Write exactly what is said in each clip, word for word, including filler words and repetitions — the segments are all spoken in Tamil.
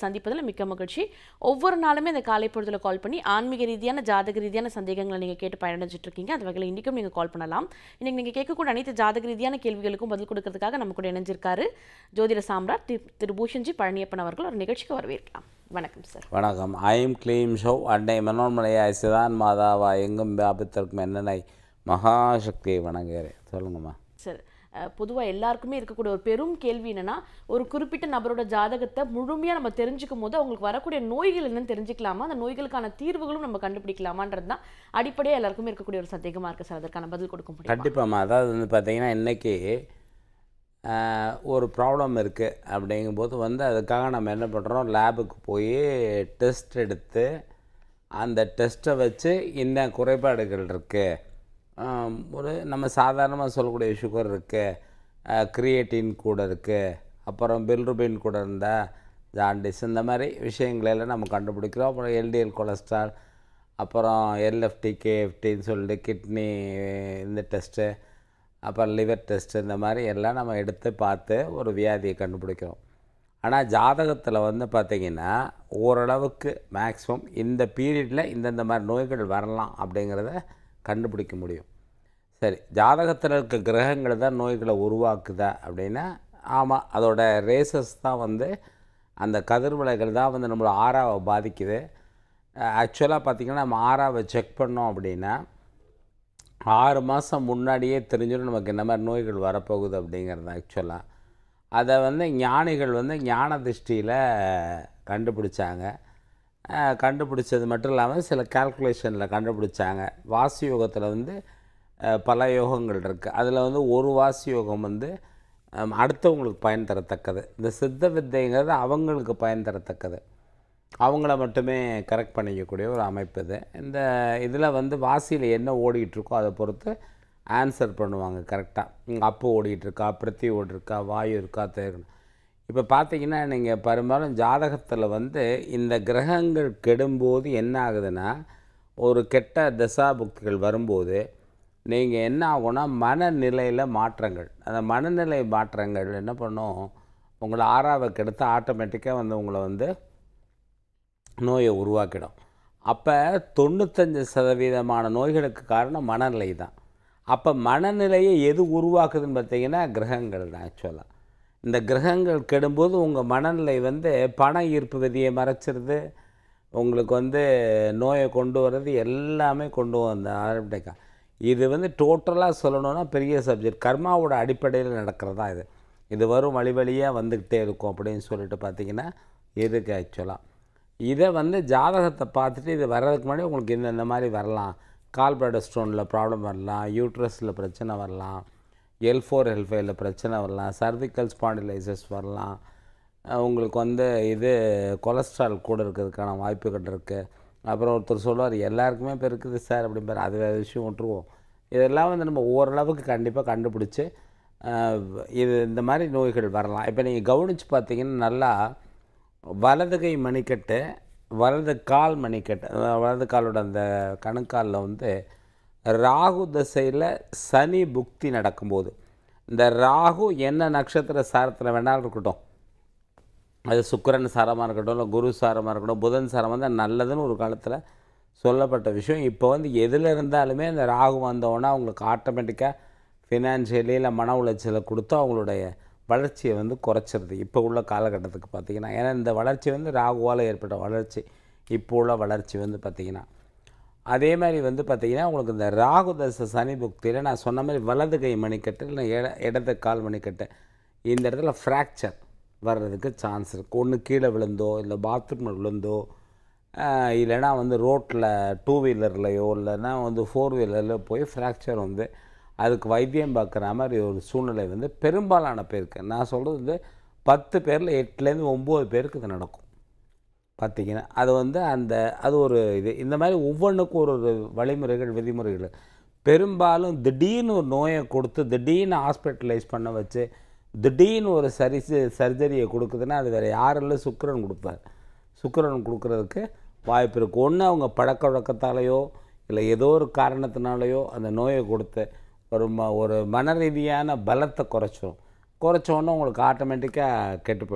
சந்திப்பதில் மிக்க மகிழ்ச்சி. ஒவ்வொரு நாளுமே இந்த காலை பொழுதுல கால் பண்ணி ஆன்மீக ரீதியான ஜாதக ரீதியான சந்தேகங்களை நீங்கள் கேட்டு பயனடைஞ்சிட்டு இருக்கீங்க. அந்த வகையில் இன்றைக்கும் நீங்கள் கால் பண்ணலாம். இன்னைக்கு நீங்கள் கேட்கக்கூடிய அனைத்து ஜாதக ரீதியான கேள்விகளுக்கும் பதில் கொடுக்கறதுக்காக நம்ம கூட இணைஞ்சிருக்காரு ஜோதிட சாம்ராட் திரு பூஷன்ஜி பழனியப்பன் அவர்கள். ஒரு நிகழ்ச்சிக்கு வரவேற்கலாம். வணக்கம் சார். வணக்கம். ஐம் கிளீம் ஷோ அன்னை மனோன்மலையாய் சிதான் மாதாவா எங்கும் வியாபித்திருக்கும் என்னை மகாசக்தியை வணங்குகிறேன். சொல்லுங்கம்மா. சார், பொதுவாக எல்லாருக்குமே இருக்கக்கூடிய ஒரு பெரும் கேள்வி என்னன்னா, ஒரு குறிப்பிட்ட நபரோட ஜாதகத்தை முழுமையாக நம்ம தெரிஞ்சுக்கும் போது அவங்களுக்கு வரக்கூடிய நோய்கள் என்னன்னு தெரிஞ்சுக்கலாமா, அந்த நோய்களுக்கான தீர்வுகளும் நம்ம கண்டுபிடிக்கலாமான்றது தான் அடிப்படையாக எல்லாருக்குமே இருக்கக்கூடிய ஒரு சந்தேகமாக இருக்குது சார். அதற்கான பதில் கொடுக்க முடியும்? கண்டிப்பாம்மா. அதாவது வந்து பார்த்திங்கன்னா இன்றைக்கி ஒரு ப்ராப்ளம் இருக்குது அப்படிங்கும்போது வந்து அதுக்காக நம்ம என்ன பண்ணுறோம், லேபுக்கு போய் டெஸ்ட் எடுத்து அந்த டெஸ்ட்டை வச்சு இந்த குறைபாடுகள் இருக்குது, ஒரு நம்ம சாதாரணமாக சொல்லக்கூடிய சுகர் இருக்குது, கிரியேட்டின் கூட இருக்குது, அப்புறம் பில்ருபின் கூட இருந்தால் ஜாண்டிஸ், இந்த மாதிரி விஷயங்களெல்லாம் நம்ம கண்டுபிடிக்கிறோம். அப்புறம் எல்டிஎல் கொலஸ்ட்ரால், அப்புறம் எல்எஃப்டி கேஎஃப்டின்னு சொல்லிட்டு கிட்னி இந்த டெஸ்ட்டு, அப்புறம் லிவர் டெஸ்ட்டு, இந்த மாதிரி எல்லாம் நம்ம எடுத்து பார்த்து ஒரு வியாதியை கண்டுபிடிக்கிறோம். ஆனால் ஜாதகத்தில் வந்து பார்த்திங்கன்னா ஓரளவுக்கு மேக்ஸிமம் இந்த பீரியடில் இந்தந்த மாதிரி நோய்கள் வரலாம் அப்படிங்கிறத கண்டுபிடிக்க முடியும். சரி, ஜாதகத்தில் இருக்க கிரகங்கள் தான் நோய்களை உருவாக்குதா அப்படின்னா ஆமாம், அதோட ரேசஸ் தான் வந்து அந்த கதிர்வலைகள் தான் வந்து நம்மளோட ஆறாவை பாதிக்குது. ஆக்சுவலாக பார்த்திங்கன்னா நம்ம ஆறாவை செக் பண்ணோம் அப்படின்னா ஆறு மாதம் முன்னாடியே தெரிஞ்சிடும் நமக்கு என்ன மாதிரி நோய்கள் வரப்போகுது அப்படிங்கிறது. ஆக்சுவலாக அதை வந்து ஞானிகள் வந்து ஞான திருஷ்டியில் கண்டுபிடிச்சாங்க. கண்டுபிடிச்சது மட்டும் இல்லாமல் சில கால்குலேஷனில் கண்டுபிடிச்சாங்க. வாசி யோகத்தில் வந்து பல யோகங்கள் இருக்குது. அதில் வந்து ஒரு வாசி யோகம் வந்து அடுத்தவங்களுக்கு பயன் தரத்தக்கது. இந்த சித்த வித்தைங்கிறது அவங்களுக்கு பயன் தரத்தக்கது, அவங்கள மட்டுமே கரெக்ட் பண்ணிக்கக்கூடிய ஒரு அமைப்பு இது. இந்த இதில் வந்து வாசியில் என்ன ஓடிக்கிட்டுருக்கோ அதை பொறுத்து ஆன்சர் பண்ணுவாங்க கரெக்டாக. அப்பு ஓடிக்கிட்டுருக்கா, பிருத்தி ஓடிருக்கா, வாயு இருக்கா, தேர்க்கணும். இப்போ பார்த்திங்கன்னா நீங்கள் பெரும்பாலும் ஜாதகத்தில் வந்து இந்த கிரகங்கள் கெடும்போது என்ன ஆகுதுன்னா, ஒரு கெட்ட தசாபுக்திகள் வரும்போது நீங்கள் என்ன ஆகும்னா மனநிலையில் மாற்றங்கள், அந்த மனநிலை மாற்றங்கள் என்ன பண்ணும், உங்களை ஆறாவை கெடுத்து ஆட்டோமேட்டிக்காக வந்து உங்களை வந்து நோயை உருவாக்கிடும். அப்போ தொண்ணூத்தஞ்சு சதவீதமான நோய்களுக்கு காரணம் மனநிலை தான். அப்போ மனநிலையை எது உருவாக்குதுன்னு பார்த்திங்கன்னா கிரகங்கள் தான். ஆக்சுவலாக இந்த கிரகங்கள் கெடும்போது உங்கள் மனநிலை வந்து பண ஈர்ப்பு விதியை மறைச்சிருது, உங்களுக்கு வந்து நோயை கொண்டு வர்றது எல்லாமே கொண்டு வந்த ஆரம்பிக்கா. இது வந்து டோட்டலாக சொல்லணுன்னா பெரிய சப்ஜெக்ட். கர்மாவோட அடிப்படையில் நடக்கிறதா இது. இது வரும் வழி வழியாக வந்துக்கிட்டே இருக்கும் அப்படின்னு சொல்லிட்டு பார்த்திங்கன்னா இருக்குது. ஆக்சுவலாக இதை வந்து ஜாதகத்தை பார்த்துட்டு இது வர்றதுக்கு முன்னாடி உங்களுக்கு இந்த இந்த மாதிரி வரலாம், கால் பிளட் ஸ்டோனில் ப்ராப்ளம் வரலாம், யூட்ரஸில் பிரச்சனை வரலாம், எல் ஃபோர் எல் ஃபைவ்ல பிரச்சனை வரலாம், சர்விக்கல் ஸ்பாண்டிலைசஸ் வரலாம், உங்களுக்கு வந்து இது கொலஸ்ட்ரால் கூட இருக்கிறதுக்கான வாய்ப்புகள் இருக்குது. அப்புறம் ஒருத்தர் சொல்லுவார் எல்லாருக்குமே இப்போ இருக்குது சார் அப்படிம்பார். அது வேறு விஷயம் விட்டுருவோம். இதெல்லாம் வந்து நம்ம ஓரளவுக்கு கண்டிப்பாக கண்டுபிடிச்சி இது இந்த மாதிரி நோய்கள் வரலாம். இப்போ நீங்கள் கவனித்து பார்த்தீங்கன்னா நல்லா வலது கை மணிக்கட்டு, வலது கால் மணிக்கட்டு, வலது காலோட அந்த கணுக்காலில் வந்து ராகு திசையில் சனி புக்தி நடக்கும்போது, இந்த ராகு என்ன நட்சத்திர சாரத்தில் வேணாலும் இருக்கட்டும், அது சுக்கிரன் சாரமாக இருக்கட்டும், இல்லை குரு சாரமாக இருக்கட்டும், புதன் சாரம் வந்து நல்லதுன்னு ஒரு காலத்தில் சொல்லப்பட்ட விஷயம். இப்போ வந்து எதில் இருந்தாலுமே இந்த ராகு வந்தோன்னா அவங்களுக்கு ஆட்டோமேட்டிக்காக ஃபினான்ஷியலி இல்லை மன உளைச்சலை கொடுத்து அவங்களுடைய வளர்ச்சியை வந்து குறைச்சிருது இப்போ உள்ள காலகட்டத்துக்கு பார்த்திங்கன்னா. ஏன்னா இந்த வளர்ச்சி வந்து ராகுவால் ஏற்பட்ட வளர்ச்சி, இப்போ உள்ள வளர்ச்சி வந்து பார்த்திங்கன்னா. அதே மாதிரி வந்து பார்த்திங்கன்னா உங்களுக்கு இந்த ராகு தசை சனி புக்தியில் நான் சொன்ன மாதிரி வலது கை மணிக்கட்டு இல்லை இட இடது கால் மணிக்கட்டு இந்த இடத்துல ஃப்ராக்சர் வர்றதுக்கு சான்ஸ் இருக்குது. ஒன்று கீழே விழுந்தோ, இல்லை பாத்ரூமில் விழுந்தோ, இல்லைனா வந்து ரோட்டில் டூ வீலர்லையோ இல்லைனா வந்து ஃபோர் வீலரில் போய் ஃப்ராக்சர் வந்து அதுக்கு வைத்தியம் பார்க்குற மாதிரி ஒரு சூழ்நிலை வந்து பெரும்பாலான பேருக்கு, நான் சொல்கிறது வந்து பத்து பேரில் எட்டுலேருந்து ஒம்பது பேருக்கு இது நடக்கும் பார்த்திங்கன்னா. அது வந்து அந்த அது ஒரு இது இந்த மாதிரி ஒவ்வொன்றுக்கும் ஒரு ஒரு வழிமுறைகள் விதிமுறைகள். பெரும்பாலும் திடீர்னு ஒரு நோயை கொடுத்து திடீர்னு ஹாஸ்பிட்டலைஸ் பண்ண வச்சு திடீர்னு ஒரு சரி சர்ஜரியை கொடுக்குதுன்னா அது வேறு யாரெல்லாம் சுக்கிரன் கொடுப்பார். சுக்கிரன் கொடுக்குறதுக்கு வாய்ப்பு இருக்குது. ஒன்று அவங்க பழக்க வழக்கத்தாலேயோ இல்லை ஏதோ ஒரு காரணத்தினாலேயோ அந்த நோயை கொடுத்து ஒரு ம ஒரு மன ரீதியான பலத்தை குறைச்சிடும். குறைச்சோன்னே உங்களுக்கு ஆட்டோமேட்டிக்காக கெட்டு போயிடும்.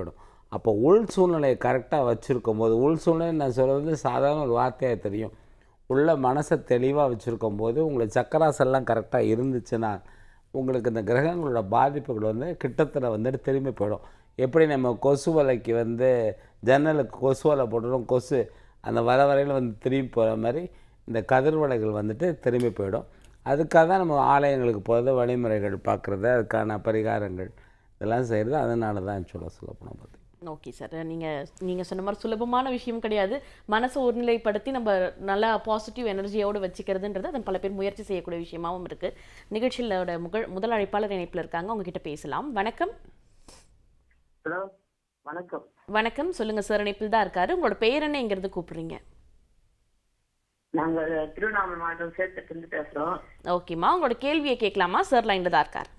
அப்போ உள் சூழ்நிலையை கரெக்டாக வச்சுருக்கும் போது, உள் சூழ்நிலை நான் சொல்கிறது வந்து சாதாரண ஒரு வார்த்தையாக தெரியும். உள்ள மனசை தெளிவாக வச்சுருக்கும் போது உங்களுக்கு சக்கராசெல்லாம் கரெக்டாக இருந்துச்சுன்னா உங்களுக்கு இந்த கிரகங்களோட பாதிப்புகள் வந்து கிட்டத்தில் வந்துட்டு திரும்பி போயிடும். எப்படி நம்ம கொசு வலைக்கு வந்து ஜன்னலுக்கு கொசு வலை போட்டுடும், கொசு அந்த வர வரையில் வந்து திரும்பி போகிற மாதிரி இந்த கதிர்வலைகள் வந்துட்டு திரும்பி போயிடும். அதுக்காக தான் நம்ம ஆலயங்களுக்கு போகிறது, வழிமுறைகள் பார்க்குறது, அதுக்கான பரிகாரங்கள் இதெல்லாம் செய்கிறது. அதனால தான் சொல்ல சொல்ல போனால் பார்த்து. ஓகே சார், நீங்கள் நீங்கள் சொன்ன மாதிரி சுலபமான விஷயம் கிடையாது. மனசை ஒருநிலைப்படுத்தி நம்ம நல்லா பாசிட்டிவ் எனர்ஜியோடு வச்சுக்கிறதுன்றது அதன் பல பேர் முயற்சி செய்யக்கூடிய விஷயமாகவும் இருக்குது. நிகழ்ச்சியிலோட முகல் முதல் அழைப்பாளர் இணைப்பில் இருக்காங்க, உங்ககிட்ட பேசலாம். வணக்கம். ஹலோ, வணக்கம். வணக்கம், சொல்லுங்கள் சார். இணைப்பில் தான் இருக்காரு. உங்களோட பெயர் என்ன, எங்கிறது கூப்பிடுறீங்க? நாங்கள் திருவண்ணாமலை மாவட்டம் சேலத்துலேருந்து பேசுகிறோம். ஓகேம்மா, உங்களோட கேள்வியை கேட்கலாமா? சார் லைனில் தான் இருக்கார்.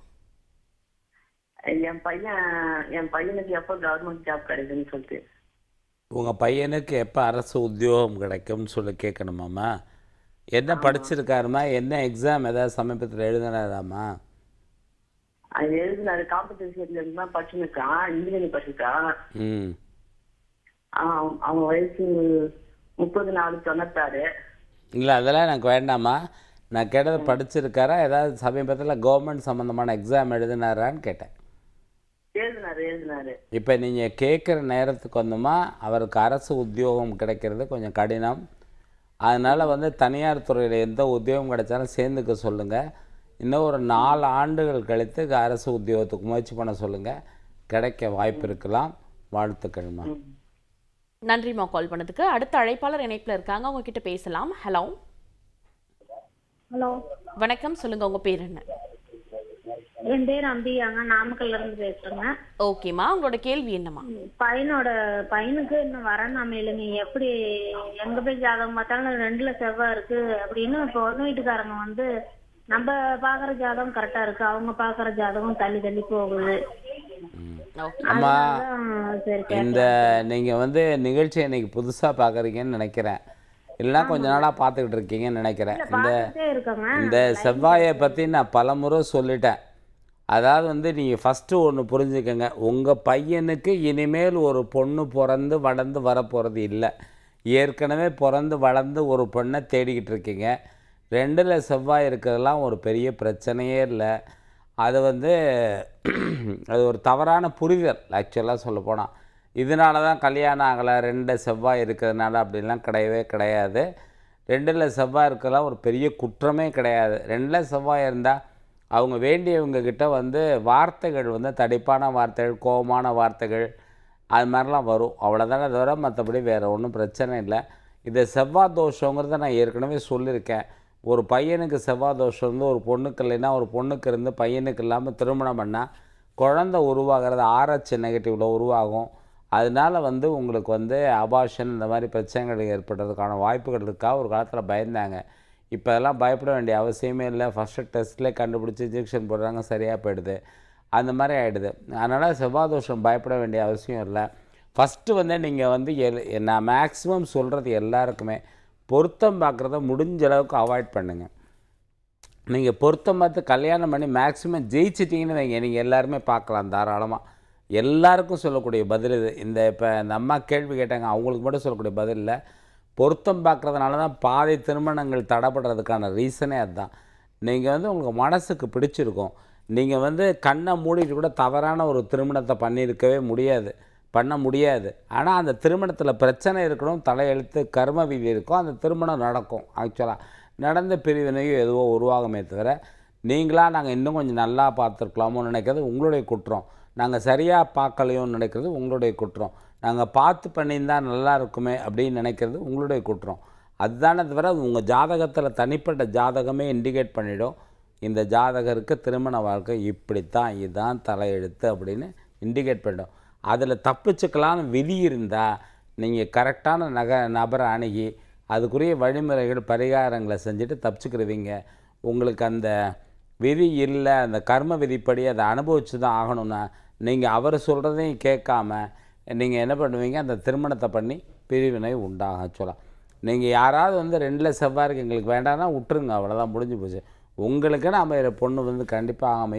என் பையன் என் பையனுக்கு எப்போ கவர்மெண்ட் ஜாப் கிடைக்குன்னு சொல்லிட்டு. உங்கள் பையனுக்கு எப்போ அரசு உத்தியோகம் கிடைக்கும்னு சொல்லி கேட்கணுமாம்மா? என்ன படிச்சிருக்காருமா? என்ன எக்ஸாம் ஏதாவது சமீபத்தில் எழுதினாராம்மா? அது எழுதினாரு, காம்படிஷன் தான் படிச்சுருக்கான், இன்ஜினியரிங் படிச்சிருக்கான். ம். அவன் வயசு முப்பது நாலு தொண்ணூத்தாறு. இல்லை, அதெல்லாம் எனக்கு வேண்டாமா. நான் கேட்டது படிச்சிருக்காரா, ஏதாவது சமீபத்தில் கவர்மெண்ட் சம்மந்தமான எக்ஸாம் எழுதினாரான்னு கேட்டேன். எழுதினாரு எழுதினாரு இப்போ நீங்கள் கேட்குற நேரத்துக்கு வந்துமா அவருக்கு அரசு உத்தியோகம் கிடைக்கிறது கொஞ்சம் கடினம். அதனால் வந்து தனியார் துறையில் எந்த உத்தியோகம் கிடைச்சாலும் சேர்ந்துக்க சொல்லுங்கள். இன்னும் ஒரு நாலு ஆண்டுகள் கழித்து அரசு உத்தியோகத்துக்கு முயற்சி பண்ண சொல்லுங்கள், கிடைக்க வாய்ப்பு இருக்கலாம். வாழ்த்துக்கள்மா. நன்றிம்மா கால் பண்ணதுக்கு. அடுத்த அழைப்பாளர் இணைப்பில் இருக்காங்க, அவங்க கிட்ட பேசலாம். ஹலோ. ஹலோ, வணக்கம், சொல்லுங்க, உங்க பேர் என்ன? என் பேர் அம்பியாங்க, நாமக்கல்ல இருந்து பேசுறேங்க. ஓகேம்மா, உங்களோட கேள்வி என்னம்மா? பையனோட பையனுக்கு இன்னும் வரணும் அமையலைங்க. எப்படி எங்க போய் ஜாதகம் பார்த்தாலும் ரெண்டுல செவ்வாய் இருக்கு அப்படின்னு இப்போ ஒன்று வீட்டுக்காரங்க வந்து நம்ம பாக்குற ஜாதகம் கரெக்டா இருக்கு, அவங்க பாக்குற ஜாதகம் தள்ளி தள்ளி போகுது. அம்மா, இந்த நீங்கள் வந்து நிகழ்ச்சியை இன்னைக்கு புதுசாக பார்க்குறீங்கன்னு நினைக்கிறேன், இல்லைன்னா கொஞ்ச நாளாக பார்த்துக்கிட்டு இருக்கீங்கன்னு நினைக்கிறேன். இந்த இந்த செவ்வாயை பற்றி நான் பல முறை சொல்லிட்டேன். அதாவது வந்து நீங்கள் ஃபஸ்ட்டு ஒன்று புரிஞ்சுக்கங்க, உங்கள் பையனுக்கு இனிமேல் ஒரு பொண்ணு பிறந்து வளர்ந்து வரப்போகிறது இல்லை. ஏற்கனவே பிறந்து வளர்ந்து ஒரு பொண்ணை தேடிக்கிட்டு இருக்கீங்க. ரெண்டில் செவ்வாய் இருக்கிறதெல்லாம் ஒரு பெரிய பிரச்சனையே இல்லை. அது வந்து அது ஒரு தவறான புரிதல். ஆக்சுவலாக சொல்ல போனால் இதனால தான் கல்யாணம் ஆகலை, ரெண்டு செவ்வாய் இருக்கிறதுனால அப்படின்லாம் கிடையவே கிடையாது. ரெண்டில் செவ்வாய் இருக்கலாம் ஒரு பெரிய குற்றமே கிடையாது. ரெண்டில் செவ்வாய் இருந்தால் அவங்க வேண்டியவங்கக்கிட்ட வந்து வார்த்தைகள் வந்து தடிப்பான வார்த்தைகள், கோபமான வார்த்தைகள் அது மாதிரிலாம் வரும். அவ்வளோதானே தவிர மற்றபடி வேறு ஒன்றும் பிரச்சனை இல்லை. இது செவ்வாய் தோஷங்கிறத நான் ஏற்கனவே சொல்லியிருக்கேன். ஒரு பையனுக்கு செவ்வாய் தோஷம் இருந்து ஒரு பொண்ணுக்கு இல்லைன்னா ஒரு பொண்ணுக்கு இருந்து பையனுக்கு இல்லாமல் திருமணம் பண்ணால் குழந்தை உருவாகிறது ஆர்ஹெச் நெகட்டிவில் உருவாகும். அதனால் வந்து உங்களுக்கு வந்து அபார்ஷன் இந்த மாதிரி பிரச்சனைகள் ஏற்படுறதுக்கான வாய்ப்புகள் இருக்கா? ஒரு காலத்தில் பயந்தாங்க. இப்போ அதெல்லாம் பயப்பட வேண்டிய அவசியமே இல்லை. ஃபஸ்ட்டு டெஸ்ட்லேயே கண்டுபிடிச்சி இன்ஜெக்ஷன் போடுறாங்க, சரியாக போயிடுது. அந்த மாதிரி ஆகிடுது. அதனால் செவ்வாய் தோஷம் பயப்பட வேண்டிய அவசியம் இல்லை. ஃபஸ்ட்டு வந்து நீங்கள் வந்து எல் நான் மேக்ஸிமம் சொல்கிறது எல்லாருக்குமே பொருத்தம் பார்க்குறத முடிஞ்ச அளவுக்கு அவாய்ட் பண்ணுங்கள். நீங்கள் பொருத்தம் பார்த்து கல்யாணம் பண்ணி மேக்ஸிமம் ஜெயிச்சிட்டிங்கன்னு வைங்க, நீங்கள் எல்லாருமே பார்க்கலாம் தாராளமாக. எல்லாருக்கும் சொல்லக்கூடிய பதில் இது. இந்த இப்போ இந்த அம்மா கேள்வி கேட்டாங்க, அவங்களுக்கு மட்டும் சொல்லக்கூடிய பதில் இல்லை. பொருத்தம் பார்க்குறதுனால தான் பாதி திருமணங்கள் தடைப்படுறதுக்கான ரீசனே அதுதான். நீங்கள் வந்து உங்களுக்கு மனசுக்கு பிடிச்சிருக்கும், நீங்கள் வந்து கண்ணை மூடிட்டு கூட தவறான ஒரு திருமணத்தை பண்ணியிருக்கவே முடியாது, பண்ண முடியாது. ஆனால் அந்த திருமணத்தில் பிரச்சனை இருக்கணும், தலையெழுத்து கர்ம விதி இருக்கும், அந்த திருமணம் நடக்கும். ஆக்சுவலாக நடந்த பிரிவினையோ எதுவோ உருவாகுமே தவிர நீங்களாக நாங்கள் இன்னும் கொஞ்சம் நல்லா பார்த்துருக்கலாமோன்னு நினைக்கிறது உங்களுடைய குற்றம். நாங்கள் சரியாக பார்க்கலையோன்னு நினைக்கிறது உங்களுடைய குற்றம். நாங்கள் பார்த்து பண்ணியிருந்தால் நல்லா இருக்குமே அப்படின்னு நினைக்கிறது உங்களுடைய குற்றம். அதுதானே தவிர உங்கள் ஜாதகத்தில் தனிப்பட்ட ஜாதகமே இண்டிகேட் பண்ணிவிடும், இந்த ஜாதகருக்கு திருமண வாழ்க்கை இப்படித்தான், இதுதான் தலையெழுத்து அப்படின்னு இண்டிகேட் பண்ணிடும். அதில் தப்பிச்சுக்கலான்னு விதி இருந்தால் நீங்கள் கரெக்டான நக நபரை அணுகி அதுக்குரிய வழிமுறைகள் பரிகாரங்களை செஞ்சுட்டு தப்பிச்சுக்கிடுவீங்க. உங்களுக்கு அந்த விதி இல்லை, அந்த கர்ம விதிப்படி அதை அனுபவிச்சு தான் ஆகணும்னா நீங்கள் அவர் சொல்கிறதையும் கேட்காம நீங்கள் என்ன பண்ணுவீங்க, அந்த திருமணத்தை பண்ணி பிரிவினை உண்டாக சொல்லலாம். நீங்கள் யாராவது வந்து ரெண்டில் செவ்வாய்க்கு எங்களுக்கு வேண்டாம்னா விட்டுருங்க, அவ்வளோதான், முடிஞ்சு போச்சு. உங்களுக்கு அமைகிற பொண்ணு வந்து கண்டிப்பாக அமையும்.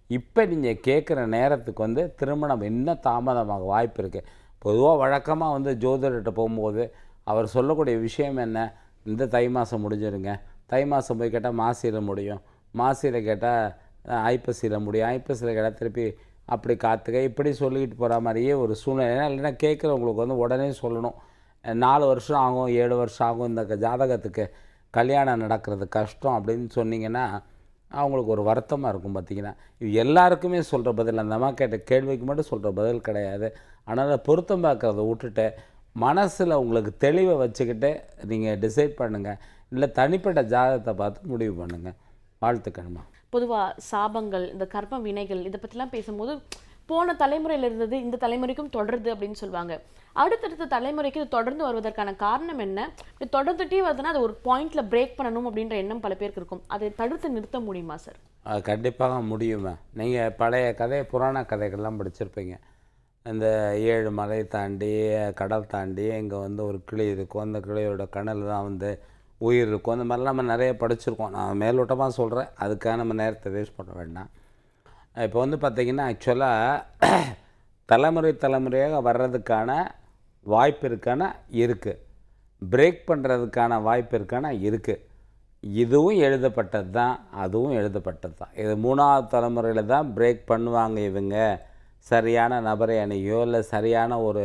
இப்போ நீங்கள் கேட்குற நேரத்துக்கு வந்து திருமணம் இன்னும் தாமதமாக வாய்ப்பு இருக்குது. பொதுவாக வழக்கமாக வந்து ஜோதிடர்கிட்ட போகும்போது அவர் சொல்லக்கூடிய விஷயம் என்ன, இந்த தை மாதம் முடிஞ்சிருங்க, தை மாதம் போய் கேட்டால் மாசியில் முடியும், மாசியில் கேட்டால் ஐப்பசியில் முடியும், ஐப்பசியில் கேட்டால் திருப்பி அப்படி காத்துக்க, இப்படி சொல்லிக்கிட்டு போகிற மாதிரியே ஒரு சூழ்நிலை. இல்லைன்னா கேட்குறவங்களுக்கு வந்து உடனே சொல்லணும், நாலு வருஷம் ஆகும், ஏழு வருஷம் ஆகும் இந்த ஜாதகத்துக்கு கல்யாணம் நடக்கிறது கஷ்டம் அப்படின்னு சொன்னீங்கன்னா அவங்களுக்கு ஒரு வருத்தமாக இருக்கும். பார்த்திங்கன்னா இது எல்லாருக்குமே சொல்கிற பதில், அந்த அம்மா கேட்ட கேள்விக்கு மட்டும் சொல்கிற பதில் கிடையாது. அதனால் பொருத்தம் பார்க்குறத விட்டுட்டு மனசில் உங்களுக்கு தெளிவை வச்சுக்கிட்டு நீங்கள் டிசைட் பண்ணுங்கள், இல்லை தனிப்பட்ட ஜாதகத்தை பார்த்து முடிவு பண்ணுங்கள். வாழ்த்துக்கணுமா. பொதுவாக சாபங்கள், இந்த கர்ம வினைகள் இதை பற்றிலாம் பேசும்போது போன தலைமுறையில் இருந்தது இந்த தலைமுறைக்கும் தொடருது அப்படின்னு சொல்லுவாங்க. அடுத்தடுத்த தலைமுறைக்கு இது தொடர்ந்து வருவதற்கான காரணம் என்ன? இது தொடர்ந்துட்டே வருதுன்னா அது ஒரு பாயிண்ட்ல பிரேக் பண்ணணும் அப்படின்ற எண்ணம் பல பேருக்கு இருக்கும். அதை தடுத்து நிறுத்த முடியுமா சார்? அது கண்டிப்பாக முடியுமா. நீங்கள் பழைய கதை புராண கதைகள்லாம் படிச்சிருப்பீங்க. இந்த ஏழு மலை தாண்டி கடல் தாண்டி இங்கே வந்து ஒரு கிளி இருக்கும், அந்த கிளியோட கணல் தான் வந்து உயிர் இருக்கும். அந்த மாதிரிலாம் நம்ம நிறைய படிச்சிருக்கோம். நான் மேலோட்டமாக சொல்கிறேன், அதுக்காக நம்ம நேரத்தை வேஸ்ட் பண்ண வேண்டாம். இப்போ வந்து பார்த்திங்கன்னா ஆக்சுவலாக தலைமுறை தலைமுறையாக வர்றதுக்கான வாய்ப்பு இருக்கான இருக்குது, பிரேக் பண்ணுறதுக்கான வாய்ப்பு இருக்கான இருக்குது. இதுவும் எழுதப்பட்டது தான், அதுவும் எழுதப்பட்டது தான். இது மூணாவது தலைமுறையில் தான் பிரேக் பண்ணுவாங்க இவங்க, சரியான நபரை அணுகியோ இல்லை சரியான ஒரு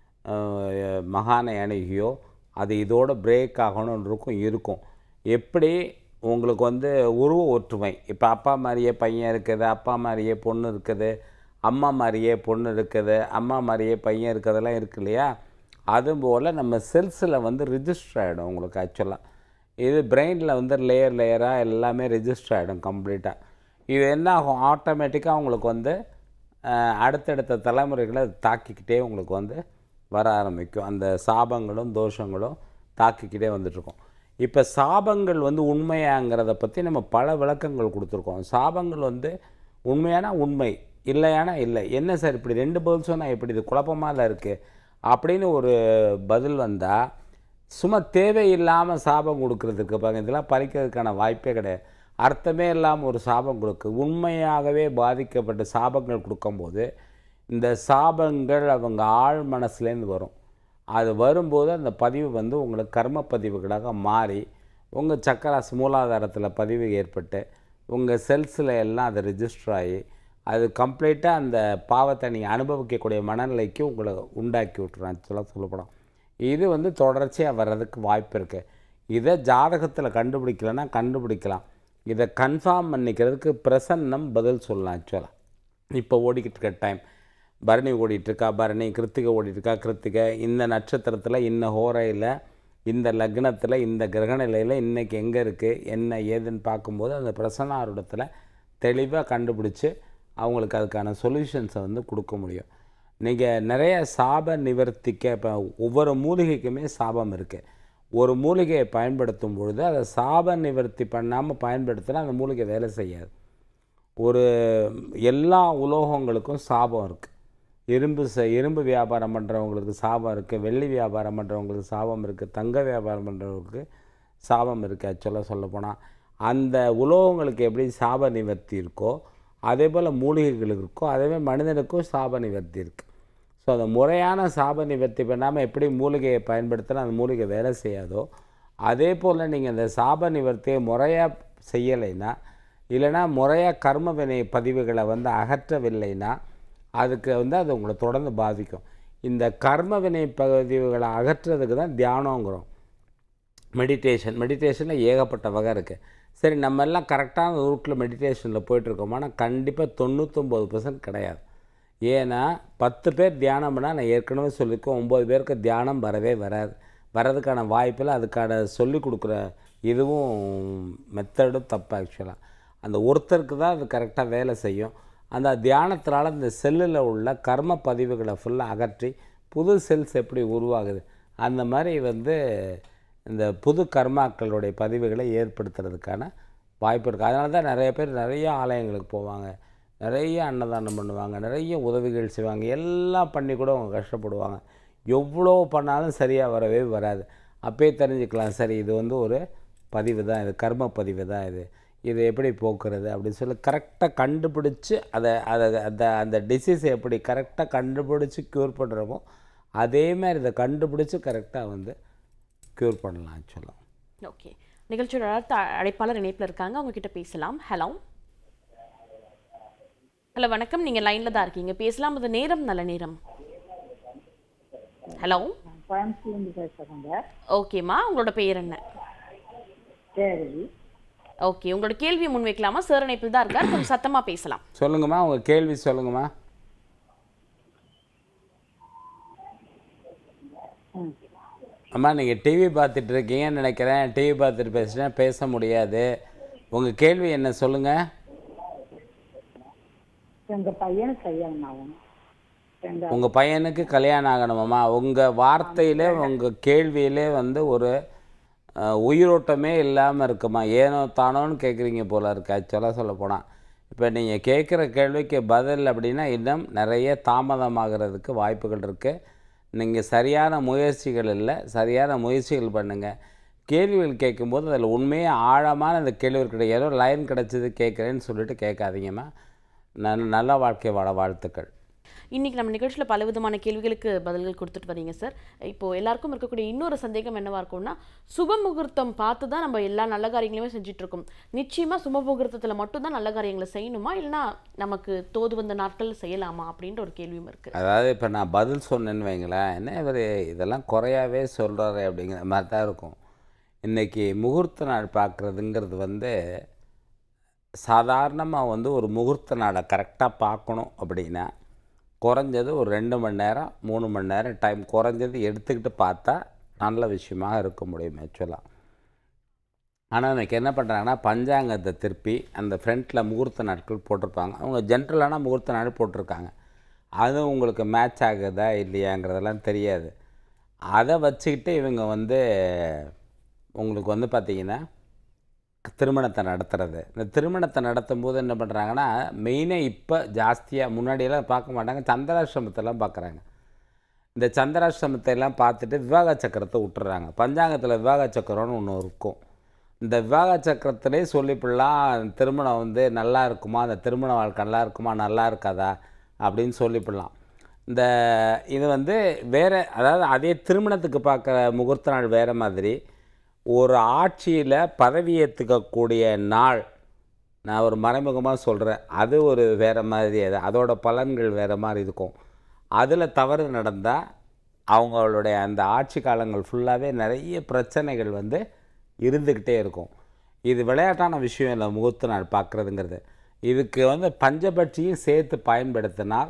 மகானை அணுகியோ அது இதோட பிரேக் ஆகணும்னு இருக்கும் இருக்கும். எப்படி உங்களுக்கு வந்து உருவ ஒற்றுமை, இப்போ அப்பா மாதிரியே பையன் இருக்குது, அப்பா மாதிரியே பொண்ணு இருக்குது, அம்மா மாதிரியே பொண்ணு இருக்குது, அம்மா மாதிரியே பையன் இருக்கிறதெல்லாம் இருக்கு இல்லையா, அதுபோல் நம்ம செல்ஸில் வந்து ரிஜிஸ்டர் ஆகிடும் உங்களுக்கு. ஆக்சுவலாக இது பிரெயினில் வந்து லேயர் லேயராக எல்லாமே ரிஜிஸ்டர் ஆகிடும் கம்ப்ளீட்டாக. இது என்ன ஆகும், ஆட்டோமேட்டிக்காக உங்களுக்கு வந்து அடுத்தடுத்த தலைமுறைகளை தாக்கிக்கிட்டே உங்களுக்கு வந்து வர ஆரம்பிக்கும். அந்த சாபங்களும் தோஷங்களும் தாக்கிக்கிட்டே வந்துட்டுருக்கோம். இப்போ சாபங்கள் வந்து உண்மையாங்கிறத பற்றி நம்ம பல விளக்கங்கள் கொடுத்துருக்கோம். சாபங்கள் வந்து உண்மையான உண்மை, இல்லையானா இல்லை. என்ன சார் இப்படி ரெண்டு பதில் சொன்னால் எப்படி, இது குழப்பமாக தான் இருக்குது அப்படின்னு ஒரு பதில் வந்தால் சும்மா தேவையில்லாமல் சாபம் கொடுக்கறதுக்கு பாருங்க, இதெல்லாம் பறிக்கிறதுக்கான வாய்ப்பே கிடையாது. அர்த்தமே இல்லாமல் ஒரு சாபம் கொடுக்கு. உண்மையாகவே பாதிக்கப்பட்ட சாபங்கள் கொடுக்கும்போது இந்த சாபங்கள் அவங்க ஆழ் மனசுலேருந்து வரும். அது வரும்போது அந்த பதிவு வந்து உங்களுக்கு கர்ம பதிவுகளாக மாறி உங்கள் சக்கராசி மூலாதாரத்தில் பதிவு ஏற்பட்டு உங்கள் செல்ஸில் எல்லாம் அது ரிஜிஸ்டர் ஆகி அது கம்ப்ளீட்டாக அந்த பாவத்தை நீங்கள் அனுபவிக்கக்கூடிய மனநிலைக்கு உங்களை உண்டாக்கி விட்டுரும். ஆக்சுவலாக சொல்லப்படும் இது வந்து தொடர்ச்சியாக வர்றதுக்கு வாய்ப்பு இருக்குது. இதை ஜாதகத்தில் கண்டுபிடிக்கலைன்னா கண்டுபிடிக்கலாம். இதை கன்ஃபார்ம் பண்ணிக்கிறதுக்கு பிரசன்னம் பதில் சொல்லலாம். ஆக்சுவலாக இப்போ ஓடிக்கிட்டு இருக்க டைம் பரணி ஓடிட்டுருக்கா, பரணி கிருத்திகை ஓடிட்டுருக்கா, கிருத்திகை இந்த நட்சத்திரத்தில் இன்ன ஹோரையில் இந்த லக்னத்தில் இந்த கிரக நிலையில் இன்றைக்கி எங்கே இருக்குது என்ன ஏதுன்னு பார்க்கும்போது அந்த பிரசன்னாரிடத்தில் தெளிவாக கண்டுபிடிச்சி அவங்களுக்கு அதுக்கான சொல்யூஷன்ஸை வந்து கொடுக்க முடியும். நீங்கள் நிறைய சாப நிவர்த்திக்க இப்போ ஒவ்வொரு மூலிகைக்குமே சாபம் இருக்குது. ஒரு மூலிகையை பயன்படுத்தும் பொழுது அதை சாப நிவர்த்தி பண்ணாமல் பயன்படுத்தினா அந்த மூலிகை வேலை செய்யாது. ஒரு எல்லா உலோகங்களுக்கும் சாபம் இருக்குது. இரும்பு ச இரும்பு வியாபாரம் பண்ணுறவங்களுக்கு சாபம் இருக்குது, வெள்ளி வியாபாரம் பண்ணுறவங்களுக்கு சாபம் இருக்குது, தங்க வியாபாரம் பண்ணுறவங்களுக்கு சாபம் இருக்குது. ஆக்சுவலாக சொல்லப்போனால் அந்த உலோகங்களுக்கு எப்படி சாப நிவர்த்தி இருக்கோ அதே போல் மூலிகைகளுக்கு இருக்கோ அதேமாதிரி மனிதனுக்கும் சாப நிவர்த்தி இருக்குது. ஸோ அந்த முறையான சாப நிவர்த்தி பண்ணாமல் எப்படி மூலிகையை பயன்படுத்தினா அந்த மூலிகை வேலை செய்யாதோ அதே போல் நீங்கள் அந்த சாப நிவர்த்தியை முறையாக செய்யலைன்னா இல்லைனா முறையாக கர்ம வினை பதிவுகளை வந்து அகற்றவில்லைன்னா அதுக்கு வந்து அது உங்களை தொடர்ந்து பாதிக்கும். இந்த கர்ம வினை பதிவுகளை அகற்றுறதுக்கு தான் தியானங்கிறோம், மெடிடேஷன். மெடிடேஷனில் ஏகப்பட்ட வகை இருக்குது. சரி, நம்ம எல்லாம் கரெக்டான ரூட்டில் மெடிடேஷனில் போயிட்டுருக்கோம். ஆனால் கண்டிப்பாக தொண்ணூற்றொம்பது பர்சன்ட் கிடையாது. ஏன்னா பத்து பேர் தியானம் பண்ணால் நான் ஏற்கனவே சொல்லியிருக்கோம், ஒம்பது பேருக்கு தியானம் வரவே வராது. வர்றதுக்கான வாய்ப்பில் அதுக்கான சொல்லிக் கொடுக்குற இதுவும் மெத்தடும் தப்பு. ஆக்சுவலாக அந்த ஒருத்தருக்கு தான் அது கரெக்டாக வேலை செய்யும். அந்த தியானத்தினால இந்த செல்லில் உள்ள கர்ம பதிவுகளை ஃபுல்லாக அகற்றி புது செல்ஸ் எப்படி உருவாகுது அந்த மாதிரி வந்து இந்த புது கர்மாக்களுடைய பதிவுகளை ஏற்படுத்துறதுக்கான வாய்ப்பு இருக்குது. அதனால தான் நிறைய பேர் நிறைய ஆலயங்களுக்கு போவாங்க, நிறைய அன்னதானம் பண்ணுவாங்க, நிறைய உதவிகள் செய்வாங்க, எல்லாம் பண்ணி கூட அவங்க கஷ்டப்படுவாங்க. எவ்வளோ பண்ணாலும் சரியாக வரவே வராது. அப்பயே தெரிஞ்சுக்கலாம், சரி இது வந்து ஒரு பதிவு தான், இது கர்ம பதிவு தான், இது இதை எப்படி போக்குறது அப்படின்னு சொல்லி கரெக்டாக கண்டுபிடிச்சி அதை அதை அந்த அந்த டிசீஸை எப்படி கரெக்டாக கண்டுபிடிச்சி க்யூர் பண்ணுறோமோ அதே மாதிரி இதை கண்டுபிடிச்சி கரெக்டாக வந்து க்யூர் பண்ணலாம் ஆக்சுவலாக. ஓகே, நிகழ்ச்சியோட அடுத்த அழைப்பாளர் இணைப்பில் இருக்காங்க, அவங்கக்கிட்ட பேசலாம். ஹலோ ஹலோ வணக்கம், நீங்கள் லைனில் தான் இருக்கீங்க, பேசலாம். அது நேரம் நல்ல நேரம். ஹலோ ஓகேம்மா, உங்களோட பெயர் என்ன? ஓகே, உங்களோட கேள்வியை முன் வைக்கலாமா? சார் இணைப்பில் தான் இருக்கார், கொஞ்சம் சத்தமாக பேசலாம். சொல்லுங்கம்மா, உங்கள் கேள்வி சொல்லுங்கம்மா. அம்மா நீங்கள் டிவி பார்த்துட்டு இருக்கீங்கன்னு நினைக்கிறேன். டிவி பார்த்துட்டு பேசுனா பேச முடியாது. உங்கள் கேள்வி என்ன சொல்லுங்கள். எங்கள் பையனுக்கு கல்யாணம் ஆகணும். உங்கள் பையனுக்கு கல்யாணம் ஆகணுமாம்மா? உங்கள் வார்த்தையிலே உங்கள் கேள்வியிலே வந்து ஒரு உயிரோட்டமே இல்லாமல் இருக்குமா? ஏனோ தானோன்னு கேட்குறீங்க போல இருக்கு ஆக்சுவலாக சொல்ல போனால். இப்போ நீங்கள் கேட்குற கேள்விக்கு பதில் அப்படின்னா இன்னும் நிறைய தாமதமாகிறதுக்கு வாய்ப்புகள் இருக்குது. நீங்கள் சரியான முயற்சிகள் இல்லை, சரியான முயற்சிகள் பண்ணுங்கள். கேள்விகள் கேட்கும்போது அதில் உண்மையாக ஆழமான அந்த கேள்வி கிடையாது, ஏதோ லைன் கிடச்சிது கேட்குறேன்னு சொல்லிட்டு கேட்காதீங்கம்மா. நல்ல நல்ல வாழ்க்கை வாழ வாழ்த்துக்கள். இன்றைக்கி நம்ம நிகழ்ச்சியில் பல விதமான கேள்விகளுக்கு பதில்கள் கொடுத்துட்டு வரீங்க சார். இப்போது எல்லாருக்கும் இருக்கக்கூடிய இன்னொரு சந்தேகம் என்னவாக இருக்கும்னா, சுப முகூர்த்தம் பார்த்து தான் நம்ம எல்லா நல்ல காரியங்களையுமே செஞ்சிட்ருக்கோம். நிச்சயமாக சுப முகூர்த்தத்தில் மட்டும்தான் நல்ல காரியங்களை செய்யணுமா, இல்லைனா நமக்கு தோது வந்த நாட்கள் செய்யலாமா அப்படின்ற ஒரு கேள்வியும் இருக்குது. அதாவது இப்போ நான் பதில் சொன்னேன்னு வைங்களேன், என்ன இவர் இதெல்லாம் குறையாவே சொல்கிறாரு அப்படிங்கிற மாதிரி தான் இருக்கும். இன்றைக்கி முகூர்த்த நாள் பார்க்குறதுங்கிறது வந்து சாதாரணமாக வந்து ஒரு முகூர்த்த நாளை கரெக்டாக பார்க்கணும் அப்படின்னா குறைஞ்சது ஒரு ரெண்டு மணி நேரம் மூணு மணி நேரம் டைம் குறைஞ்சது எடுத்துக்கிட்டு பார்த்தா நல்ல விஷயமாக இருக்க முடியும் ஆக்சுவலாக. ஆனால் இன்றைக்கி என்ன பண்ணுறாங்கன்னா, பஞ்சாங்கத்தை திருப்பி அந்த ஃப்ரண்ட்டில் முகூர்த்த நாட்கள் போட்டிருப்பாங்க. அவங்க ஜென்ரலான முகூர்த்த நாள் போட்டிருக்காங்க. அது உங்களுக்கு மேட்ச் ஆகுதா இல்லையாங்கிறதெல்லாம் தெரியாது. அதை வச்சுக்கிட்டு இவங்க வந்து உங்களுக்கு வந்து பார்த்திங்கன்னா திருமணத்தை நடத்துறது. இந்த திருமணத்தை நடத்தும் போது என்ன பண்ணுறாங்கன்னா, மெயினாக இப்போ ஜாஸ்தியாக முன்னாடியெல்லாம் பார்க்க மாட்டாங்க, சந்திராஷ்டிரமத்தெல்லாம் பார்க்குறாங்க. இந்த சந்திராஷ்டிரமத்தையெல்லாம் பார்த்துட்டு விவாக சக்கரத்தை விட்டுறாங்க. பஞ்சாங்கத்தில் விவாக சக்கரம்னு ஒன்று இருக்கும். இந்த விவாக சக்கரத்திலே சொல்லிப்பிடலாம் திருமணம் வந்து நல்லா இருக்குமா, அந்த திருமண வாழ்க்கை நல்லா இருக்குமா நல்லா இருக்காதா அப்படின்னு சொல்லிப்பிடலாம். இந்த இது வந்து வேறு, அதாவது அதே திருமணத்துக்கு பார்க்குற முகூர்த்த நாள் வேறு மாதிரி, ஒரு ஆட்சியில் பதவி ஏற்றுக்கக்கூடிய நாள் நான் ஒரு மறைமுகமாக சொல்கிறேன், அது ஒரு வேறு மாதிரி, அது அதோட பலன்கள் வேறு மாதிரி இருக்கும். அதில் தவறு நடந்தால் அவங்களுடைய அந்த ஆட்சி காலங்கள் ஃபுல்லாகவே நிறைய பிரச்சனைகள் வந்து இருந்துக்கிட்டே இருக்கும். இது விளையாட்டான விஷயம் இல்லை முகூர்த்த நாள் பார்க்குறதுங்கிறது. இதுக்கு வந்து பஞ்சபட்சியும் சேர்த்து பயன்படுத்தினால்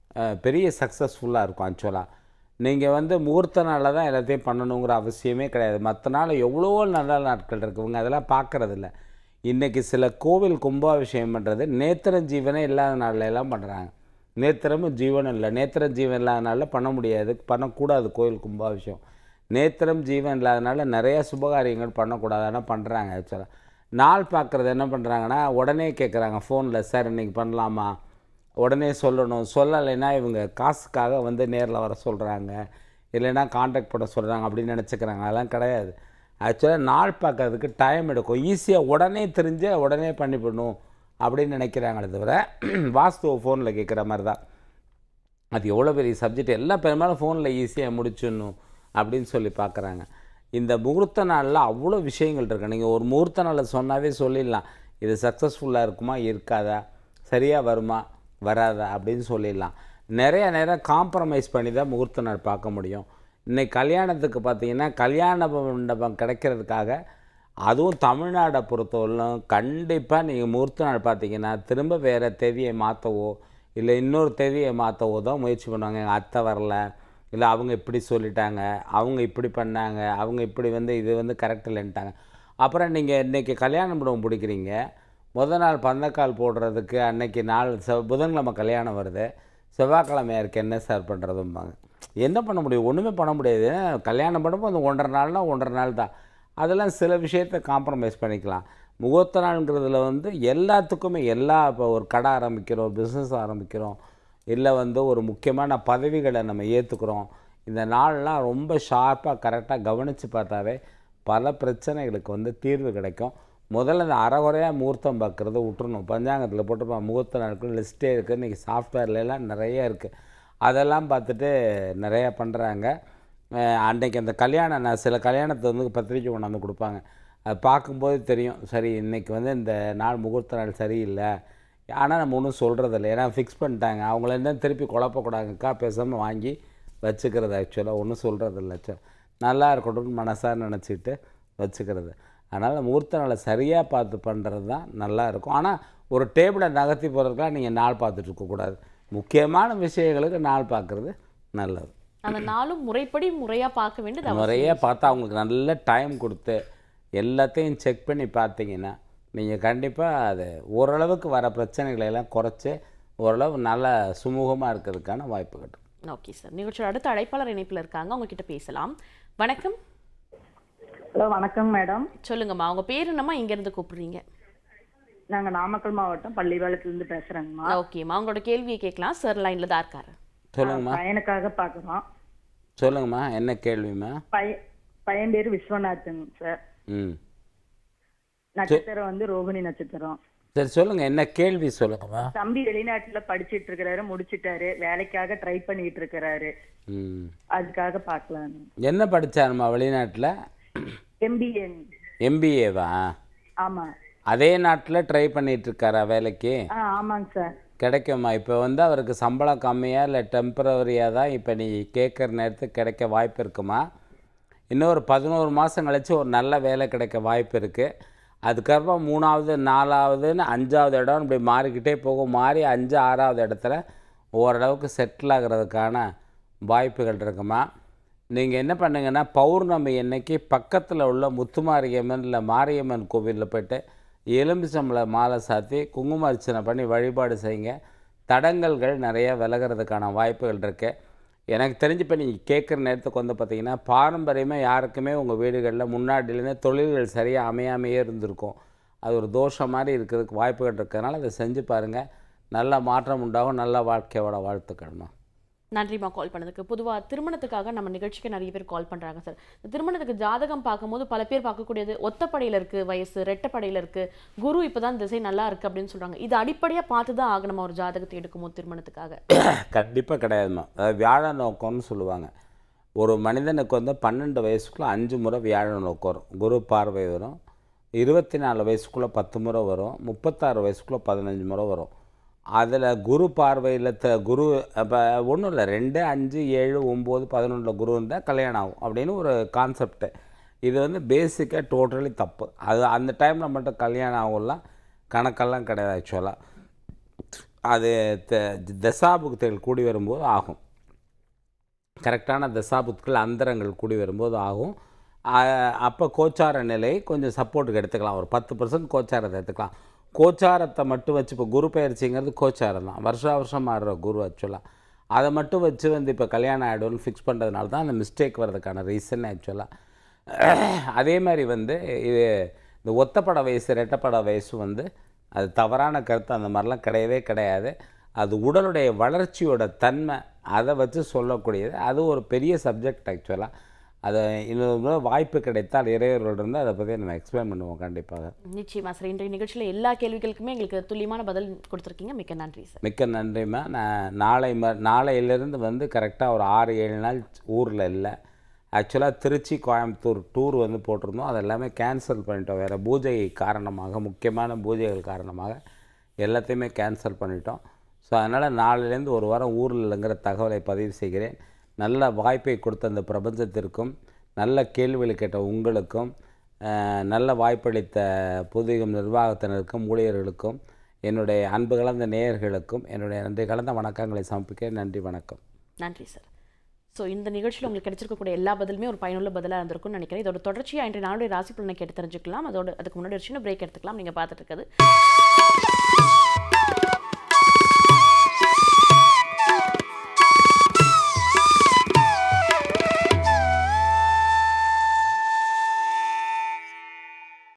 பெரிய சக்ஸஸ்ஃபுல்லாக இருக்கும் ஆக்சுவலாக. நீங்கள் வந்து முகூர்த்த நாளில் தான் எல்லாத்தையும் பண்ணணுங்கிற அவசியமே கிடையாது. மற்ற நாள் எவ்வளோ நல்ல நாட்கள் இருக்குங்க, அதெல்லாம் பார்க்குறதில்ல. இன்றைக்கி சில கோவில் கும்பாபிஷேகம் பண்ணுறது நேத்திரம் ஜீவனே இல்லாத நாளில் எல்லாம் பண்ணுறாங்க. நேத்திரமும் ஜீவனும் இல்லை, நேத்திரம் ஜீவன் இல்லாத நாளில் பண்ண முடியாது, பண்ணக்கூடாது கோவில் கும்பாபிஷேகம். நேத்திரம் ஜீவன் இல்லாதனால நிறையா சுபகாரியங்கள் பண்ணக்கூடாது, ஆனால் பண்ணுறாங்க ஆக்சுவலாக. நாள் பார்க்குறது என்ன பண்ணுறாங்கன்னா, உடனே கேட்குறாங்க ஃபோனில், சார் இன்றைக்கி பண்ணலாமா, உடனே சொல்லணும். சொல்லலைன்னா இவங்க காசுக்காக வந்து நேரில் வர சொல்கிறாங்க, இல்லைன்னா கான்டாக்ட் பண்ண சொல்கிறாங்க அப்படின்னு நினச்சிக்கிறாங்க. அதெல்லாம் கிடையாது. ஆக்சுவலாக நாள் பார்க்கறதுக்கு டைம் எடுக்கும். ஈஸியாக உடனே தெரிஞ்சு உடனே பண்ணிவிடணும் அப்படின்னு நினைக்கிறாங்களே தவிர வாஸ்துவ ஃபோனில் கேட்குற மாதிரி தான். அது எவ்வளோ பெரிய சப்ஜெக்ட், எல்லாம் பெரும்பாலும் ஃபோனில் ஈஸியாக முடிச்சிடணும் அப்படின்னு சொல்லி பார்க்குறாங்க. இந்த முகூர்த்த நாளில் அவ்வளோ விஷயங்கள் இருக்குது. நீங்கள் ஒரு முகூர்த்த நாளில் சொன்னாவே சொல்லிடலாம், இது சக்ஸஸ்ஃபுல்லாக இருக்குமா இருக்காதா, சரியாக வருமா வராதா அப்படின்னு சொல்லிடலாம். நிறைய நேரம் காம்ப்ரமைஸ் பண்ணி தான் முகூர்த்த நாள் பார்க்க முடியும். இன்றைக்கி கல்யாணத்துக்கு பார்த்திங்கன்னா கல்யாண மண்டபம் கிடைக்கிறதுக்காக, அதுவும் தமிழ்நாடை பொறுத்தவரையிலும் கண்டிப்பாக நீங்கள் முகூர்த்த நாள் பார்த்திங்கன்னா திரும்ப வேறு தேதியை மாற்றவோ இல்லை இன்னொரு தேதியை மாற்றவோ தான் முயற்சி பண்ணுவாங்க. எங்கள் அத்தை வரல, இல்லை அவங்க இப்படி சொல்லிட்டாங்க, அவங்க இப்படி பண்ணாங்க, அவங்க இப்படி வந்து இது வந்து கரெக்ட் இல்லைன்ட்டாங்க. அப்புறம் நீங்கள் இன்றைக்கி கல்யாண மண்டபம் பிடிக்கிறீங்க, முதல் நாள் பந்தக்கால் போடுறதுக்கு அன்றைக்கி நாள் செவ் புதன்கிழமை கல்யாணம் வருது, செவ்வாய்க்கிழமையாக இருக்குது, என்ன சார் பண்ணுறதும்பாங்க. என்ன பண்ண முடியும், ஒன்றுமே பண்ண முடியாது. கல்யாணம் பண்ணும்போது அந்த ஒன்றரை நாள்னால் ஒன்றரை நாள் தான். அதெல்லாம் சில விஷயத்தை காம்ப்ரமைஸ் பண்ணிக்கலாம். முகூர்த்த நாளுங்கிறதுல வந்து எல்லாத்துக்குமே, எல்லா இப்போ ஒரு கடை ஆரம்பிக்கிறோம், பிஸ்னஸ் ஆரம்பிக்கிறோம், இல்லை வந்து ஒரு முக்கியமான பதவிகளை நம்ம ஏற்றுக்கிறோம், இந்த நாள்லாம் ரொம்ப ஷார்ப்பாக கரெக்டாக கவனித்து பார்த்தாவே பல பிரச்சனைகளுக்கு வந்து தீர்வு கிடைக்கும். முதல்ல இந்த அரைகுறையாக முகூர்த்தம் பார்க்குறத விட்டுறணும். பஞ்சாங்கத்தில் போட்டு முகூர்த்த நாட்கள் லிஸ்ட்டே இருக்குது. இன்றைக்கி சாஃப்ட்வேர்லாம் நிறைய இருக்குது. அதெல்லாம் பார்த்துட்டு நிறையா பண்ணுறாங்க. அன்றைக்கி அந்த கல்யாணம் நான் சில கல்யாணத்தை வந்து பத்திரிக்கை கொண்டாந்து கொடுப்பாங்க. அது பார்க்கும்போது தெரியும், சரி இன்றைக்கி வந்து இந்த நாள் முகூர்த்த நாள் சரியில்லை, ஆனால் நம்ம ஒன்றும் சொல்கிறதில்ல, ஏன்னா ஃபிக்ஸ் பண்ணிட்டாங்க. அவங்கள என்ன திருப்பி குழப்பக்கூடாதுக்கா பேசாமல் வாங்கி வச்சுக்கிறது. ஆக்சுவலாக ஒன்றும் சொல்கிறதில்ல, ஆக்சுவலாக நல்லா இருக்கட்டும்னு மனசாக நினச்சிக்கிட்டு வச்சுக்கிறது. அதனால் முகூர்த்த நாளை சரியாக பார்த்து பண்ணுறது தான் நல்லாயிருக்கும். ஆனால் ஒரு டேபிளை நகர்த்தி போகிறதுக்கெலாம் நீங்கள் நாள் பார்த்துட்டு இருக்கக்கூடாது. முக்கியமான விஷயங்களுக்கு நாள் பார்க்குறது நல்லது. அந்த நாளும் முறைப்படி முறையாக பார்க்க வேண்டியது. முறையாக பார்த்தா அவங்களுக்கு நல்ல டைம் கொடுத்து எல்லாத்தையும் செக் பண்ணி பார்த்தீங்கன்னா நீங்கள் கண்டிப்பாக அது ஓரளவுக்கு வர பிரச்சனைகளை எல்லாம் குறைச்சி ஓரளவு நல்லா சுமூகமாக இருக்கிறதுக்கான வாய்ப்பு கிடைக்கும். ஓகே சார், நிகழ்ச்சியோட அடுத்த அழைப்பாளர் இணைப்பில் இருக்காங்க, உங்ககிட்ட பேசலாம். வணக்கம். ஹலோ, வணக்கம் மேடம். சொல்லுங்கம்மா, உங்க பேர் என்னம்மா, இங்கேருந்து கூப்பிடுறீங்க? நாங்கள் நாமக்கல் மாவட்டம் பள்ளிவாளத்துலேருந்து பேசுகிறேங்கம்மா. ஓகேம்மா, உங்களோட கேள்வியை கேட்கலாம். சார் லைனில் தான் இருக்காரு. சொல்லுங்கம்மா. பையனுக்காக பார்க்குறோம். சொல்லுங்கம்மா, என்ன கேள்விம்மா? பைய பையன் பேர் விஸ்வநாதன் சார். ம். நட்சத்திரம் வந்து ரோகிணி நட்சத்திரம். சரி, சொல்லுங்க, என்ன கேள்வி சொல்லுங்கம்மா. தம்பி வெளிநாட்டுல படிச்சிட்டு இருக்கிறாரு, முடிச்சிட்டாரு, வேலைக்காக ட்ரை பண்ணிட்டு இருக்கிறாரு. ம். அதுக்காக பார்க்கலாம். என்ன படிச்சாருமா வெளிநாட்டில்? எம்பிஏ. எம்பிஏவா? ஆமா. அதே நாட்டில் ட்ரை பண்ணிட்டு இருக்காரா வேலைக்கு? ஆ ஆமாங்க சார். கிடைக்குமா? இப்போ வந்து அவருக்கு சம்பளம் கம்மியாக இல்லை டெம்பரவரியாக தான் இப்போ நீ கேட்குற நேரத்துக்கு கிடைக்க வாய்ப்பு இருக்குமா? இன்னொரு பதினோரு மாதம் கழித்து ஒரு நல்ல வேலை கிடைக்க வாய்ப்பு இருக்குது. அதுக்கப்புறம் மூணாவது நாலாவதுன்னு அஞ்சாவது இடம் இப்படி மாறிக்கிட்டே போகும். மாறி அஞ்சு ஆறாவது இடத்துல ஓரளவுக்கு செட்டில் ஆகிறதுக்கான வாய்ப்புகள் இருக்குமா? நீங்கள் என்ன பண்ணுங்கன்னா, பௌர்ணமி அன்னைக்கு பக்கத்தில் உள்ள முத்துமாரியம்மன் இல்லை மாரியம்மன் கோவிலில் போய்ட்டு எலும்பிச்சம்பளை மாலை சாத்தி குங்கும அர்ச்சனை பண்ணி வழிபாடு செய்யுங்க. தடங்கல்கள் நிறையா விலகிறதுக்கான வாய்ப்புகள் இருக்குது. எனக்கு தெரிஞ்சு இப்போ நீங்கள் கேட்குற நேரத்துக்கு வந்து பார்த்திங்கன்னா, பாரம்பரியமாக யாருக்குமே உங்கள் வீடுகளில் முன்னாடியிலேருந்து தொழில்கள் சரியாக அமையாமையே இருந்திருக்கும். அது ஒரு தோஷம் மாதிரி இருக்கிறதுக்கு வாய்ப்புகள் இருக்கிறதுனால அதை செஞ்சு பாருங்கள். நல்ல மாற்றம் உண்டாகும். நல்ல வாழ்க்கையோட வாழ்த்துக்கள்மா. நன்றிம்மா கால் பண்ணதுக்கு. பொதுவாக திருமணத்துக்காக நம்ம நிகழ்ச்சிக்கு நிறைய பேர் கால் பண்ணுறாங்க சார். திருமணத்துக்கு ஜாதகம் பார்க்கும்போது பல பேர் பார்க்கக்கூடியது ஒத்தப்படையில் இருக்குது வயசு, ரெட்டப்படையில் இருக்குது, குரு இப்போ தான் திசை நல்லா இருக்குது அப்படின்னு சொல்கிறாங்க. இது அடிப்படையாக பார்த்து தான் ஆகணுமா ஒரு ஜாதகத்தை எடுக்குமோ திருமணத்துக்காக? கண்டிப்பாக கிடையாதுமா. அதாவது வியாழ நோக்கம்னு சொல்லுவாங்க. ஒரு மனிதனுக்கு வந்து பன்னெண்டு வயசுக்குள்ளே அஞ்சு முறை வியாழ நோக்கம் வரும், குரு பார்வை வரும். இருபத்தி நாலு வயசுக்குள்ளே பத்து முறை வரும். முப்பத்தாறு வயசுக்குள்ளே பதினஞ்சு முறை வரும். அதில் குரு பார்வையில் த குரு இப்போ ஒன்றும் இல்லை, ரெண்டு அஞ்சு ஏழு ஒம்பது பதினொன்றில் குரு இருந்தால் கல்யாணம் ஆகும் அப்படின்னு ஒரு கான்செப்டு. இது வந்து பேசிக்காக டோட்டலி தப்பு. அது அந்த டைமில் மட்டும் கல்யாணம் ஆகும்லாம் கணக்கெல்லாம் கிடையாது. ஆக்சுவலாக அது தசாபுக்திகள் கூடி வரும்போது ஆகும். கரெக்டான தசாபுக்திகள் அந்தரங்கள் கூடி வரும்போது ஆகும். அப்போ கோச்சார நிலை கொஞ்சம் சப்போர்ட்டுக்கு எடுத்துக்கலாம். ஒரு பத்து பர்சன்ட் கோச்சாரத்தை எடுத்துக்கலாம். கோச்சாரத்தை மட்டும் வச்சு, இப்போ குரு பயிற்சிங்கிறது கோச்சாரம் தான், வருஷா வருஷம் மாறுற குரு. ஆக்சுவலாக அதை மட்டும் வச்சு வந்து இப்போ கல்யாணம் ஆகிடும்னு ஃபிக்ஸ் பண்ணுறதுனால தான் அந்த மிஸ்டேக் வர்றதுக்கான ரீசன். ஆக்சுவலாக அதே மாதிரி வந்து இது இந்த ஒத்தப்பட வயசு ரெட்டப்பட வயசு வந்து அது தவறான கருத்து. அந்த மாதிரிலாம் கிடையவே கிடையாது. அது உடலுடைய வளர்ச்சியோட தன்மை, அதை வச்சு சொல்லக்கூடியது. அது ஒரு பெரிய சப்ஜெக்ட். ஆக்சுவலாக அதை இன்னொரு வாய்ப்பு கிடைத்தால் இறைவர்களிருந்து அதை பற்றி நம்ம எக்ஸ்பிளைன் பண்ணுவோம் கண்டிப்பாக. நிச்சயமா சார். இன்றைய நிகழ்ச்சியில் எல்லா கேள்விகளுக்குமே எங்களுக்கு துல்லியமான பதில் கொடுத்துருக்கீங்க. மிக்க நன்றி சார். மிக்க நன்றிம்மா. நான் நாளை ம நாளையிலேருந்து வந்து கரெக்டாக ஒரு ஆறு ஏழு நாள் ஊரில் இல்லை. ஆக்சுவலாக திருச்சி கோயம்புத்தூர் டூர் வந்து போட்டிருந்தோம். அது எல்லாமே கேன்சல் பண்ணிட்டோம். வேறு பூஜை காரணமாக, முக்கியமான பூஜைகள் காரணமாக எல்லாத்தையுமே கேன்சல் பண்ணிட்டோம். ஸோ அதனால் நாளையிலேருந்து ஒரு வாரம் ஊரில் இல்லைங்கிற தகவலை பதிவு செய்கிறேன். நல்ல வாய்ப்பை கொடுத்த அந்த பிரபஞ்சத்திற்கும், நல்ல கேள்விகள் கேட்ட உங்களுக்கும், நல்ல வாய்ப்பளித்த புதுயுகம் நிர்வாகத்தினருக்கும் ஊழியர்களுக்கும் என்னுடைய அன்பு கலந்த நேயர்களுக்கும் என்னுடைய நன்றி கலந்த வணக்கங்களை சமர்ப்பிக்கிறேன். நன்றி, வணக்கம். நன்றி சார். ஸோ இந்த நிகழ்ச்சியில் உங்களுக்கு கிடைச்சிருக்கக்கூடிய எல்லா பதிலுமே ஒரு பயனுள்ள பதிலாக இருந்திருக்கும்னு நினைக்கிறேன். இதோட தொடர்ச்சியாக இன்றைய நாளுடைய ராசி பலனை கேட்டு தெரிஞ்சுக்கலாம். அதோட அதுக்கு முன்னாடி ஒரு சின்ன பிரேக் எடுத்துக்கலாம். நீங்கள் பார்த்துட்டு இருக்கிறது